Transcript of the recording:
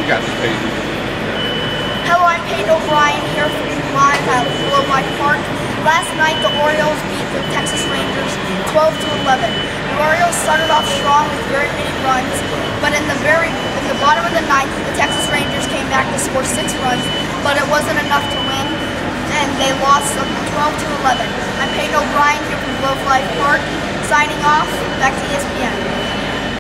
You got this, Peyton. Hello, I'm Peyton O'Brien here live at Globe Life Park. Last night, the Orioles beat the Texas Rangers 12-11. The Orioles started off strong with very many runs, but in the bottom of the ninth, the Texas Rangers came back to score 6 runs, but it wasn't enough to win, and they lost 12-11. I'm Peyton O'Brien here from Globe Life Park, signing off. Back to ESPN.